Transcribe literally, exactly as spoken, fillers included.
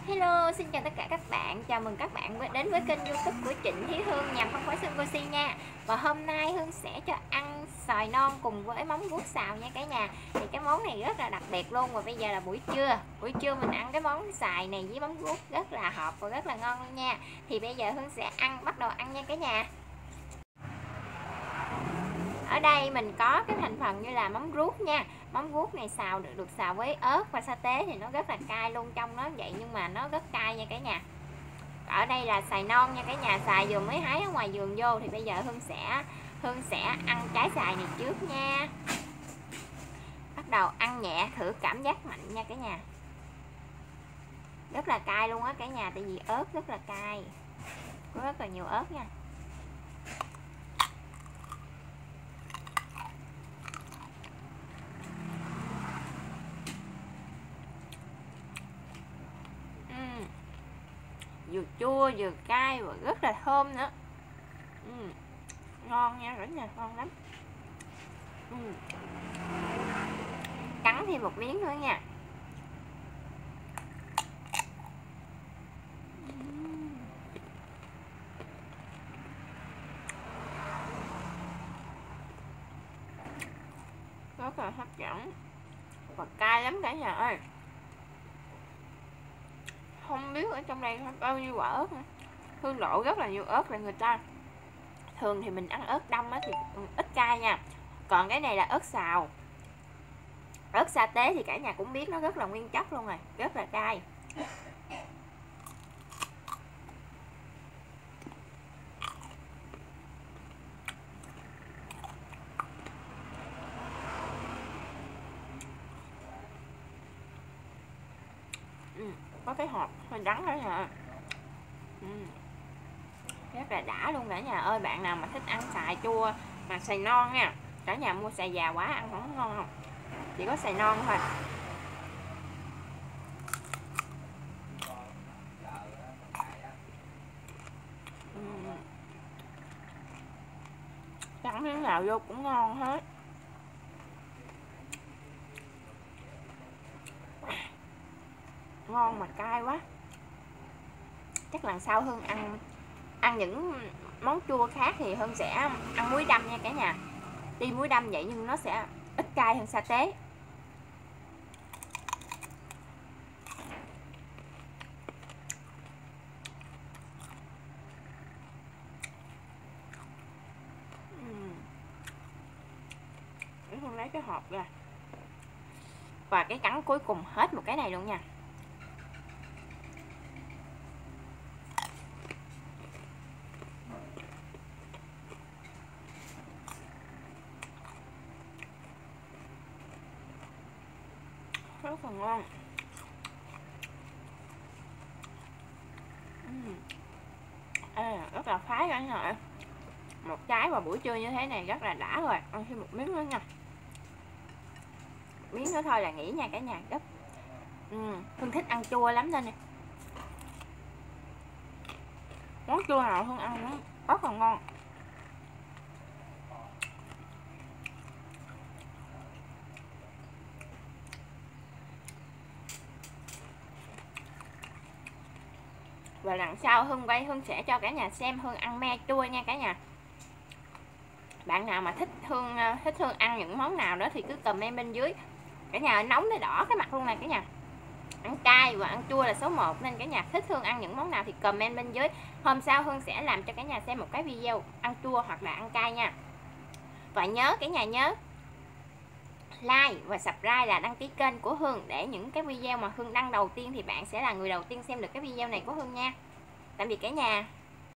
Hello, xin chào tất cả các bạn. Chào mừng các bạn đến với kênh YouTube của Trịnh Thúy Hương nhằm phân phối xương Gosi nha. Và hôm nay Hương sẽ cho ăn xoài non cùng với móng vuốt xào nha cả nhà. Thì cái món này rất là đặc biệt luôn. Và bây giờ là buổi trưa. Buổi trưa mình ăn cái món xoài này với móng vuốt rất là hợp và rất là ngon luôn nha. Thì bây giờ Hương sẽ ăn bắt đầu ăn nha cả nhà. Ở đây mình có cái thành phần như là móng ruốc nha. Móng vuốt này xào được, được xào với ớt và sa tế thì nó rất là cay luôn, trong nó vậy nhưng mà nó rất cay nha cả nhà. Ở đây là xoài non nha cả nhà, xoài vừa mới hái ở ngoài vườn vô. Thì bây giờ Hương sẽ Hương sẽ ăn trái xoài này trước nha. Bắt đầu ăn nhẹ thử cảm giác mạnh nha cả nhà. Rất là cay luôn á cả nhà, tại vì ớt rất là cay, có rất là nhiều ớt nha. Vừa chua vừa cay và rất là thơm nữa. uhm. Ngon nha cả nhà, ngon lắm. uhm. Cắn thêm một miếng nữa nha. uhm. Rất là hấp dẫn và cay lắm cả nhà ơi. Không biết ở trong đây bao nhiêu quả ớt nữa. Hương đổ rất là nhiều ớt, là người ta thường thì mình ăn ớt đông á thì ít cay nha. Còn cái này là ớt xào, ớt sa tế thì cả nhà cũng biết nó rất là nguyên chất luôn rồi, rất là cay. ừ, có cái hộp hơi đắng đó hả. ừ. Rất là đã luôn cả nhà ơi. Bạn nào mà thích ăn xoài chua mà xoài non nha, cả nhà mua xoài già quá ăn không ngon không, chỉ có xoài non thôi. uhm. Chẳng thế nào vô cũng ngon hết. Ngon mà cay quá. Chắc lần sau Hương ăn ăn những món chua khác thì Hương sẽ ăn muối đâm nha cả nhà. Tuy muối đâm vậy nhưng nó sẽ ít cay hơn sa tế. Hương lấy cái hộp ra và cái cắn cuối cùng hết một cái này luôn nha. Rất là ngon. uhm. À, rất là phái cả nhà ơi. Một trái vào buổi trưa như thế này rất là đã rồi. Ăn thêm một miếng nữa nha. Một miếng nữa thôi là nghỉ nha cả nhà. Rất uhm. Hương thích ăn chua lắm nên nè, món chua nào Hương ăn nó rất là ngon. Và lần sau Hương quay Hương sẽ cho cả nhà xem Hương ăn me chua nha cả nhà. Bạn nào mà thích Hương thích Hương ăn những món nào đó thì cứ comment bên dưới. Cả nhà nóng tới đỏ cái mặt luôn này cả nhà. Ăn cay và ăn chua là số một, nên cả nhà thích Hương ăn những món nào thì comment bên dưới. Hôm sau Hương sẽ làm cho cả nhà xem một cái video ăn chua hoặc là ăn cay nha. Và nhớ cả nhà nhớ like và subscribe là đăng ký kênh của Hương, để những cái video mà Hương đăng đầu tiên thì bạn sẽ là người đầu tiên xem được cái video này của Hương nha. Tạm biệt cả nhà.